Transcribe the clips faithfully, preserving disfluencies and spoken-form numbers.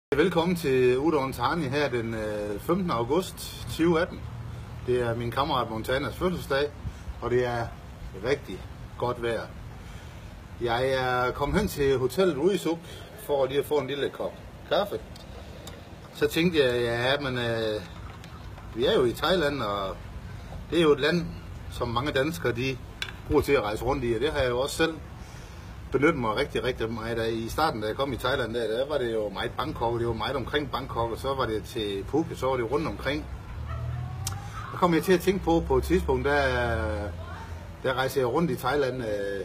Velkommen til Udon Tani her den femtende august to tusind atten. Det er min kammerat Montanas fødselsdag, og det er rigtig godt vejr. Jeg er kommet hen til hotellet Uisuk for lige at få en lille kop kaffe. Så tænkte jeg, ja, men øh, vi er jo i Thailand, og det er jo et land, som mange danskere de bruger til at rejse rundt i, og det har jeg jo også selv benyttede mig rigtig, rigtig meget af. I starten, da jeg kom i Thailand, der, der var det jo meget Bangkok, det var meget omkring Bangkok, og så var det til Phuket, så var det rundt omkring. Der kom jeg til at tænke på, på et tidspunkt, der, der rejser jeg rundt i Thailand.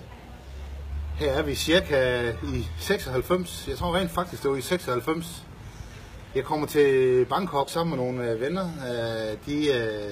Her er vi cirka i seksoghalvfems, jeg tror rent faktisk, det var i seksoghalvfems. Jeg kommer til Bangkok sammen med nogle venner, de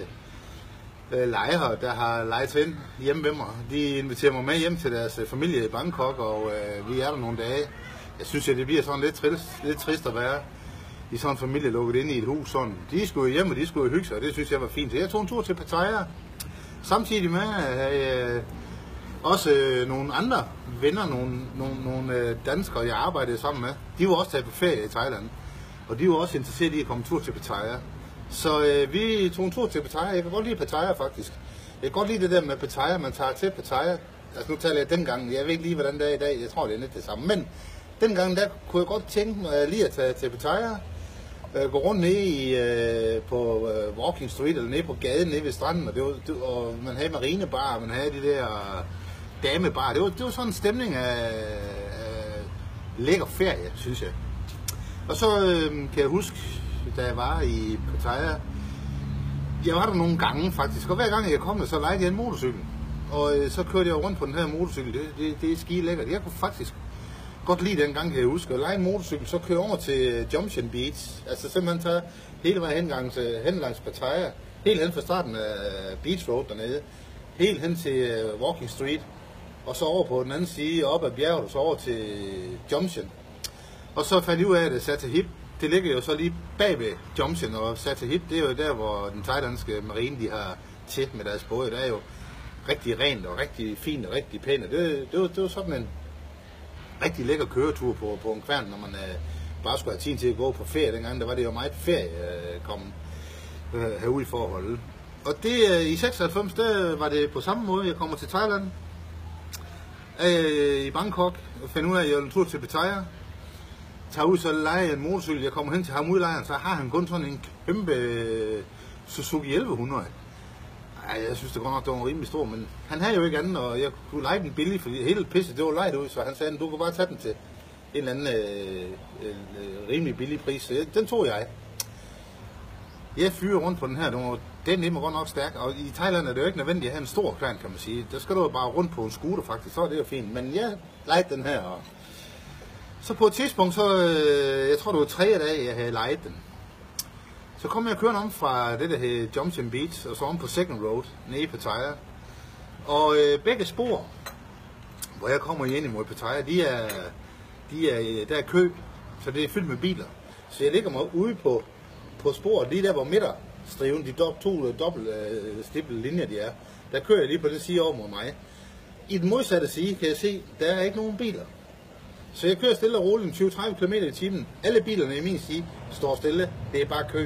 lejere, der har lejet sig ind hjemme ved mig. De inviterer mig med hjem til deres familie i Bangkok, og øh, vi er der nogle dage. Jeg synes, at det bliver sådan lidt trist, lidt trist at være i sådan en familie lukket inde i et hus. Sådan. De skulle hjem, og de skulle hygge sig, og det synes jeg var fint. Så jeg tog en tur til Pattaya, samtidig med at øh, også øh, nogle andre venner, nogle, nogle, nogle øh, danskere, jeg arbejdede sammen med, de var også taget på ferie i Thailand, og de var også interesseret i at komme tur til Pattaya. Så øh, vi tog en tur til Pattaya. Jeg kan godt lide Pattaya faktisk. Jeg kan godt lide det der med Pattaya, man tager til Pattaya. Altså nu taler jeg dengang, jeg ved ikke lige hvordan det er i dag, jeg tror det er lidt det samme. Men dengang der kunne jeg godt tænke mig lige at tage til Pattaya. Øh, gå rundt nede i, øh, på øh, Walking Street, eller nede på gaden, nede ved stranden. Og, det var, det, og man havde marinebar, man havde de der damebar. Det var, det var sådan en stemning af, af lækker ferie, synes jeg. Og så øh, kan jeg huske, da jeg var i Pattaya, jeg var der nogle gange faktisk, og hver gang jeg kom, så lejede jeg en motorcykel. Og øh, så kørte jeg rundt på den her motorcykel, det, det, det er skide lækkert. Jeg kunne faktisk godt lide den gang, kan jeg huske, at lege en motorcykel, så køre over til Junction Beach. Altså simpelthen tage hele vejen hen, til, hen langs Pattaya, helt hen fra starten af Beach Road dernede, helt hen til Walking Street, og så over på den anden side, op ad bjerget, og så over til Junction. Og så fandt jeg ud af, at Sattahip, det ligger jo så lige bag ved Junction, og Sattahip, det er jo der, hvor den thailandske marine, de har til med deres både. Der er jo rigtig rent og rigtig fint og rigtig pænt. Det, det, var, det var sådan en rigtig lækker køretur på, på en kværn, når man uh, bare skulle have tid til at gå på ferie. Dengang der var det jo meget ferie uh, komme uh, herude for at holde. Og det, uh, i seksoghalvfems, der var det på samme måde. Jeg kommer til Thailand, uh, i Bangkok, og finder ud af, at jeg vil tur til Pattaya. Tager ud, så leger en motorcykel. Jeg kommer hen til ham udlejeren, så har han kun sådan en kæmpe Suzuki elleve hundrede. Ej, jeg synes det godt nok, det var rimelig stor, men han havde jo ikke andet, og jeg kunne lege den billig, fordi hele pisset, det var lejet ud, så han sagde, du kan bare tage den til en eller anden øh, øh, rimelig billig pris, så den tog jeg. Jeg fyrer rundt på den her, den, var, den er godt nok stærk, og i Thailand er det jo ikke nødvendigt at have en stor kværn, kan man sige. Der skal du bare rundt på en scooter faktisk, så er det jo fint, men jeg lejede den her, og så på et tidspunkt, så, øh, jeg tror det var tre dage, jeg havde lejet den. Så kom jeg kørende om fra det der hed Junction Beach, og så om på Second Road, nede i Pattaya. Og øh, begge spor, hvor jeg kommer ind imod Pattaya, de er, de er, der er kø, så det er fyldt med biler. Så jeg ligger mig ude på, på sporet, lige der hvor midterstriven, de do, to dobbelt øh, stiplede linjer de er, der kører jeg lige på den side over mod mig. I den modsatte side kan jeg se, der er ikke nogen biler. Så jeg kører stille og roligt tyve til tredive kilometer i timen. Alle bilerne i min side står stille. Det er bare kø.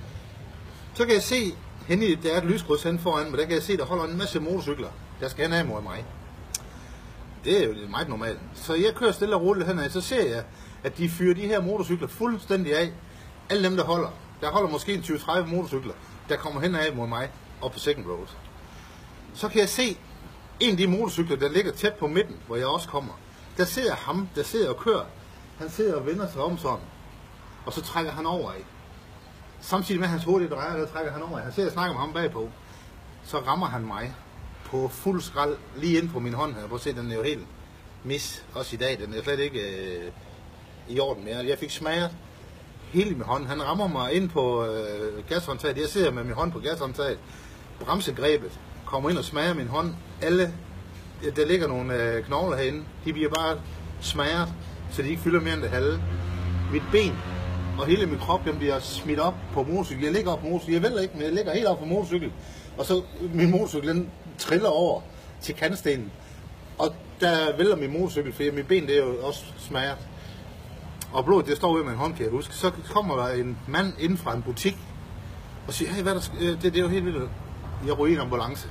Så kan jeg se, henne i, der er et lyskryds hen foran mig, der kan jeg se, der holder en masse motorcykler, der skal hen af mod mig. Det er jo meget normalt. Så jeg kører stille og roligt henad, så ser jeg, at de fyrer de her motorcykler fuldstændig af. Alle dem, der holder. Der holder måske en tyve til tredive motorcykler, der kommer hen af mod mig op på Second Road. Så kan jeg se, en af de motorcykler, der ligger tæt på midten, hvor jeg også kommer. Der ser ham, der sidder og kører. Han sidder og vender sig om sådan. Og så trækker han over af. Samtidig med hans hoved drejer, der trækker han over af. Han sidder og snakker med ham bagpå. Så rammer han mig på fuld skrald lige ind på min hånd her. Prøv at se, den er jo helt mis. Også i dag. Den er slet ikke øh, i orden mere. Jeg fik smadret hele min hånd. Han rammer mig ind på øh, gashåndtaget. Jeg sidder med min hånd på gashåndtaget. Bremsegrebet kommer ind og smadrer min hånd. Alle der ligger nogle øh, knogler herinde, de bliver bare smadret, så de ikke fylder mere end det halve. Mit ben og hele min krop, den bliver smidt op på motorcykel. Jeg ligger op på motorcykel, jeg vælger ikke, men jeg ligger helt op på motorcykel. Og så min motorcykel, den triller over til kantstenen. Og der vælter min motorcykel, for mit ben det er jo også smadret. og blodet det står ud med en hånd, kan jeg huske. Så kommer der en mand inden fra en butik og siger, hey, hvad der, det, det er jo helt vildt. Jeg ryger i en ambulance.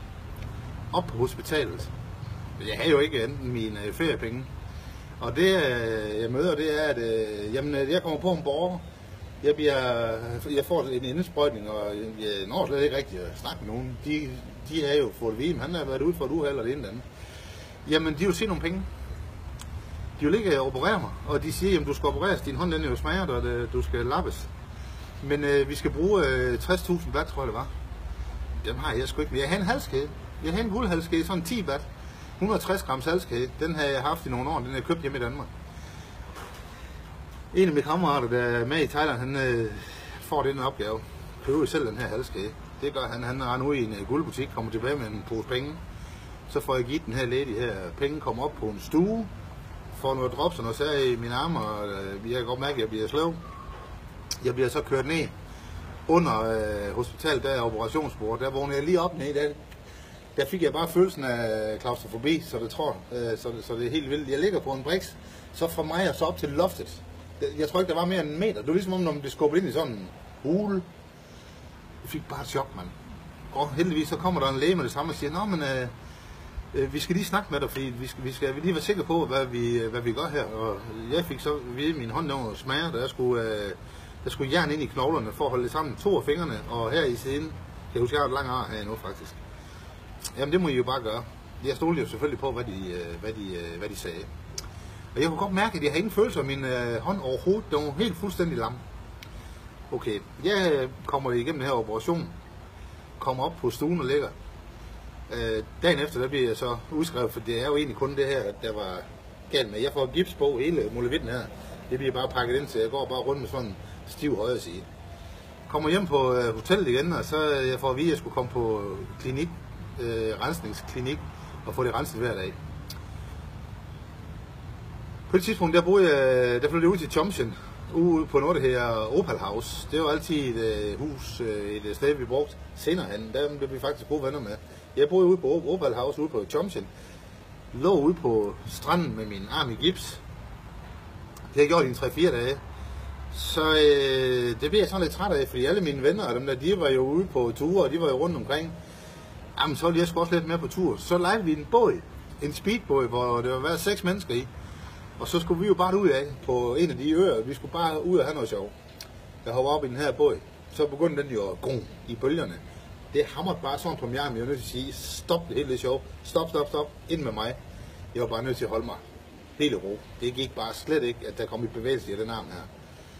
Op på hospitalet. Jeg har jo ikke enten mine feriepenge. Og det, jeg møder, det er, at jamen, jeg kommer på en borger. Jeg, bliver, jeg får en indsprøjtning, og jeg når slet ikke rigtig at snakke med nogen. De, de har jo fået at vide, han har været ude for et uheld eller det ene eller andet. Jamen, de vil se nogle penge. De vil ikke operere mig, og de siger, at du skal opereres, din hånd den er jo smadret, og det, du skal lappes. Men øh, vi skal bruge øh, tres tusind baht, tror jeg det var. Dem har jeg sgu ikke. Jeg har en halskæde. Jeg har en guldhalskæde, sådan ti baht. et hundrede og tres grams halskæde. Den har jeg haft i nogle år, den har jeg købt hjemme i Danmark. En af mine kammerater, der er med i Thailand, han øh, får den opgave. Køber selv den her halskæde. Det gør han. Han render ud i en uh, guldbutik, kommer tilbage med en pose penge. Så får jeg givet den her lady her. Penge kommer op på en stue. Får noget drops og noget sær i mine arme, og øh, jeg kan godt mærke, at jeg bliver sløv. Jeg bliver så kørt ned under øh, hospitalet, der er operationsbordet. Der vågner jeg lige op ned. Der, der fik jeg bare følelsen af klaustrofobi, så det tror øh, så, så det er helt vildt. Jeg ligger på en briks, så fra mig og så op til loftet. Jeg tror ikke, der var mere end en meter. Det var ligesom om, når man blev skubbet ind i sådan en hule. Jeg fik bare et chok, mand. Og heldigvis så kommer der en læge med det samme og siger, nå, men øh, øh, vi skal lige snakke med dig, fordi vi skal, vi skal lige være sikre på, hvad vi, hvad vi gør her. Og jeg fik så ved min hånd, der var smager, der skulle, øh, der skulle jern ind i knoglerne for at holde det sammen. To af fingrene, og her i siden, kan jeg huske, jeg har et langt ar her endnu faktisk. Jamen det må I jo bare gøre. Jeg stolede jo selvfølgelig på, hvad de, hvad de, hvad de sagde. Og jeg kunne godt mærke, at jeg havde ingen følelse af min øh, hånd overhovedet. Den var helt fuldstændig lam. Okay, jeg kommer igennem den her operation. Kommer op på stuen og ligger. Øh, dagen efter, der bliver jeg så udskrevet, for det er jo egentlig kun det her, der var galt med. Jeg får gips på hele muligheden her. Det bliver bare pakket ind, så jeg går bare rundt med sådan en stiv højre side. Kommer hjem på øh, hotellet igen, og så jeg får at vide, at jeg skulle komme på klinik, øh, rensningsklinik, og få det renset hver dag. På et tidspunkt, der boede jeg, der flyttede jeg ud til Chomshan, ude på noget, der hedder Opal House. Det var altid et uh, hus, et sted, vi brugte senere hen. Der blev vi faktisk gode venner med. Jeg boede ude på Opal House, ude på Chomshan. Lå ude på stranden med min arm i gips. Det har jeg gjort i en tre fire dage. Så øh, det blev jeg sådan lidt træt af, fordi alle mine venner og dem der, de var jo ude på ture, og de var jo rundt omkring. Jamen, så ville jeg sgu også lidt mere på tur. Så lejede vi en båd, en speedbåd, hvor der var været seks mennesker i. Og så skulle vi jo bare ud af på en af de øer. Vi skulle bare ud og have noget sjov. Jeg hoppede op i den her båd. Så begyndte den jo at gå i bølgerne. Det hamrede bare sådan på mig, men jeg var nødt til at sige, stop det hele det sjov. Stop, stop, stop. Ind med mig. Jeg var bare nødt til at holde mig helt i ro. Det gik bare slet ikke, at der kom i bevægelse i den arm her.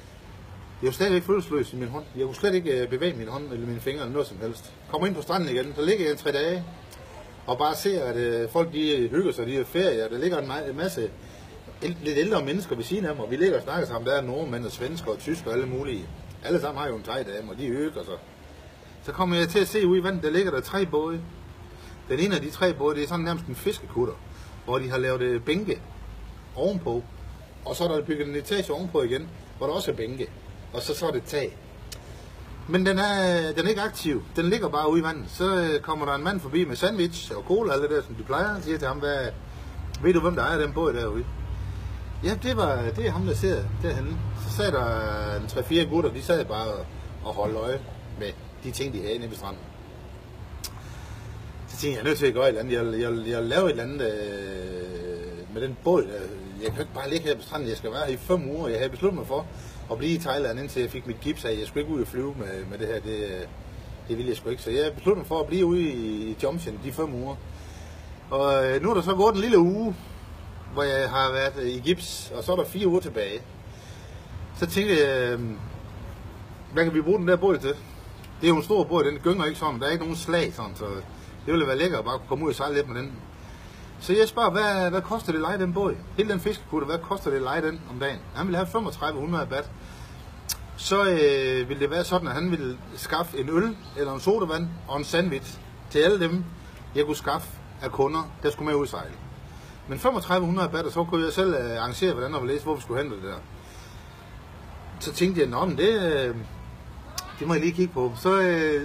Jeg var stadigvæk følelsesløs i min hånd. Jeg kunne slet ikke bevæge min hånd eller mine fingre eller noget som helst. Kommer ind på stranden igen. Der ligger jeg en tre dage. Og bare ser, at folk de hygger sig, de er ferier. Der ligger en masse lidt ældre mennesker ved siden af mig, og vi ligger og snakker sammen. Der er nordmænd og svensker og tysker og alle mulige. Alle sammen har jo en thai-dame, og de hygger sig. Så kommer jeg til at se ud i vandet, der ligger der tre både. Den ene af de tre både, det er sådan nærmest en fiskekutter, hvor de har lavet bænke ovenpå. Og så er der bygget en etage ovenpå igen, hvor der også er bænke. Og så, så er det tag. Men den er, den er ikke aktiv. Den ligger bare ude i vandet. Så kommer der en mand forbi med sandwich og cola og alt det der, som de plejer. Og siger til ham, hvad, ved du hvem der ejer den båd derude? Ja, det, var, det er ham, der sidder derhenne. Så sad der en tre fire gutter, de sad bare og holdt øje med de ting, de havde nede ved stranden. Så tænkte jeg, jeg er nødt til at gøre et eller andet. Jeg, jeg, jeg laver et eller andet øh, med den båd. Jeg kan ikke bare ligge her på stranden. Jeg skal være her i fem uger. Jeg havde besluttet mig for at blive i Thailand, indtil jeg fik mit gips af. Jeg skulle ikke ud og flyve med, med det her. Det, det ville jeg sgu ikke. Så jeg besluttede mig for at blive ude i Chomshan de fem uger. Og øh, nu er der så gået en lille uge, hvor jeg har været i gips, og så er der fire uger tilbage. Så tænkte jeg, hvad kan vi bruge den der båd til? Det er jo en stor båd, den gynger ikke sådan, der er ikke nogen slag sådan, så det ville være lækkert at bare komme ud og sejle lidt med den. Så jeg spørger, hvad, hvad koster det at leje den båd? Hele den fiskekutter, hvad koster det at leje den om dagen? Han ville have femogtredive hundrede baht. Så øh, ville det være sådan, at han ville skaffe en øl, eller en sodavand og en sandwich til alle dem, jeg kunne skaffe af kunder, der skulle med ud og sejle. Men femogtredive hundrede baht, så kunne jeg selv arrangere, hvordan jeg ville læse, hvor vi skulle hente det der. Så tænkte jeg, nå, men det, det må jeg lige kigge på. Så,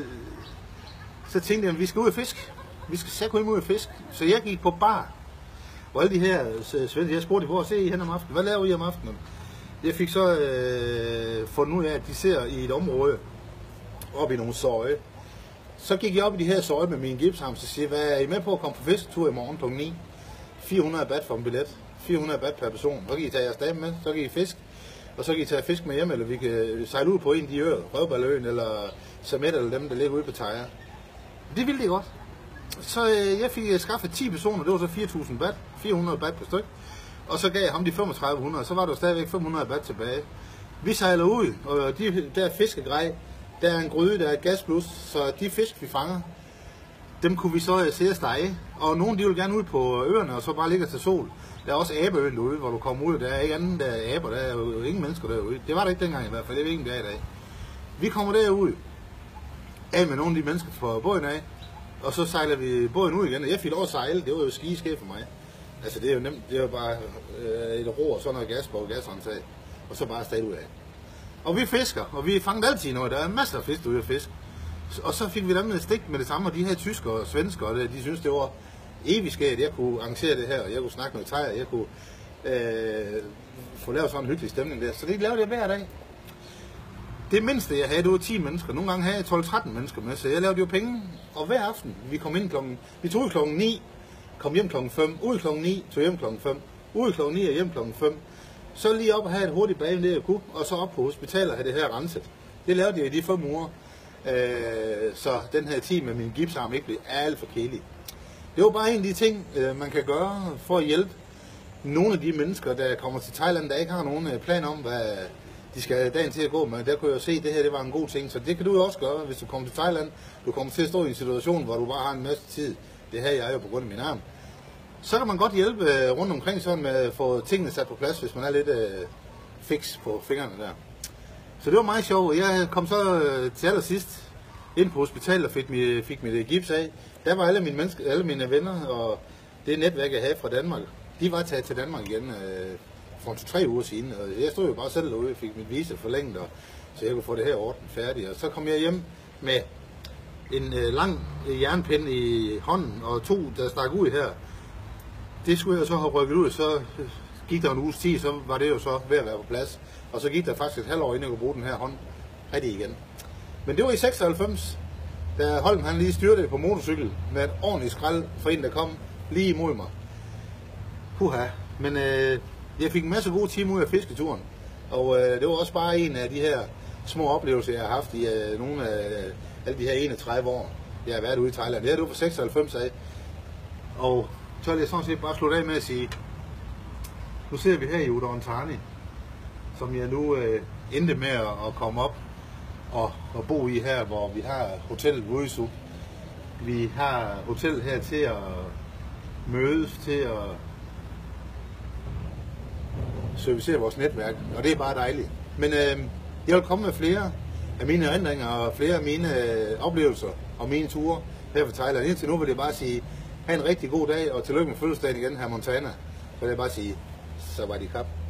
så tænkte jeg, at vi skal ud og fisk. Vi skal sætte ud og fisk. Så jeg gik på bar, hvor alle de her svensker, jeg spurgte, hvor ser I hen om aftenen? Hvad laver I om aftenen? Jeg fik så øh, fundet ud af, at de ser i et område, oppe i nogle søje. Så gik jeg op i de her søje med min gipsarm, så siger, hvad er I med på at komme på fisketur i morgen klokken ni? fire hundrede baht for en billet. fire hundrede baht per person. Så kan I tage jeres dame med, så kan I fisk. Og så kan I tage fisk med hjem, eller vi kan sejle ud på en af de øer, Røvbaløen eller Samet, eller dem, der ligger ude på Thaya. Det ville de godt. Så øh, jeg fik skaffet ti personer, det var så fire tusind baht, fire hundrede baht per styk. Og så gav jeg ham de femogtredive hundrede, så var der stadigvæk fem hundrede baht tilbage. Vi sejler ud, og de, der er fiskegrej, der er en gryde, der er et gasplus, så de fisk, vi fanger, dem kunne vi så se at stege. Og nogle, de vil gerne ud på øerne, og så bare ligge til sol. Der er også Abeøen derude, hvor du kommer ud, der er ikke andet, der er aber, der er jo ingen mennesker derude. Det var der ikke dengang i hvert fald, det er ikke, der er i dag. Vi kommer derud, af med nogle af de mennesker fra båden af, og så sejler vi båden ud igen, og jeg fik lov at sejle, det var jo skigeskæft for mig. Altså det er jo nemt, det er jo bare øh, et ro og sådan noget gas på gashåndtag, og så bare afsted ud af. Og vi fisker, og vi fangede altid noget, der er masser af fisk derude at fiske. Og så fik vi dem med stik med det samme, og de her tyskere og svenskere, de synes det var evigt skægt, jeg kunne arrangere det her, og jeg kunne snakke med Thaya, jeg kunne øh, få lavet sådan en hyggelig stemning der. Så det lavede jeg hver dag. Det mindste jeg havde, det var ti mennesker. Nogle gange havde jeg tolv tretten mennesker med, så jeg lavede jo penge. Og hver aften, vi kom ind klokken, vi tog ud klokken ni, kom hjem klokken fem, ud klokken ni, tog hjem klokken fem, ud klokken ni og hjem klokken fem. Så lige op og have et hurtigt bag det jeg kunne, og så op på hospitalet og have det her renset. Det lavede jeg i de fem uger, øh, så den her tid med min gipsarm ikke blev alt for kedelig. Det var bare en af de ting, øh, man kan gøre for at hjælpe nogle af de mennesker, der kommer til Thailand, der ikke har nogen plan om, hvad de skal dagen til at gå med. Der kunne jeg se, at det her det var en god ting, så det kan du jo også gøre, hvis du kommer til Thailand. Du kommer til at stå i en situation, hvor du bare har en masse tid. Det her jeg er jo på grund af min arm. Så kan man godt hjælpe rundt omkring sådan med at få tingene sat på plads, hvis man er lidt øh, fix på fingrene der. Så det var meget sjovt. Jeg kom så øh, til allersidst ind på hospitalet og fik, mit, fik mit gips af. Der var alle mine, mennesker, alle mine venner og det netværk, jeg havde fra Danmark, de var taget til Danmark igen øh, for en to-tre uger siden. Og jeg stod jo bare selv derude og fik mit visa forlænget, og, så jeg kunne få det her ordnet færdigt. Og så kom jeg hjem med en øh, lang jernpind i hånden og to, der stak ud her. Det skulle jeg så have rykket ud, så gik der en uges tid, så var det jo så ved at være på plads. Og så gik der faktisk et halvt år, inden jeg kunne bruge den her hånd rigtig igen. Men det var i seksoghalvfems, da Holm han lige styrte på motorcykel med et ordentligt skrald for en, der kom lige imod mig. Puha. Men øh, jeg fik en masse gode timer ud af fisketuren. Og øh, det var også bare en af de her små oplevelser, jeg har haft i øh, nogle af øh, alle de her enogtredive år, jeg har været ude i Thailand. Det her, det var for seksoghalvfems af. Og så vil jeg sådan set bare slutte af med at sige, nu sidder vi her i Udon Thani, som jeg nu øh, endte med at, at komme op og, og bo i her, hvor vi har hotellet Vuisu. Vi har hotel her til at mødes, til at servicere vores netværk, og det er bare dejligt. Men øh, jeg vil komme med flere af mine erindringer og flere af mine øh, oplevelser og mine ture her fra Thailand. Indtil nu vil jeg bare sige, ha' en rigtig god dag, og tillykke med fødselsdagen igen her Montana. Så vil jeg bare sige, så var de kap.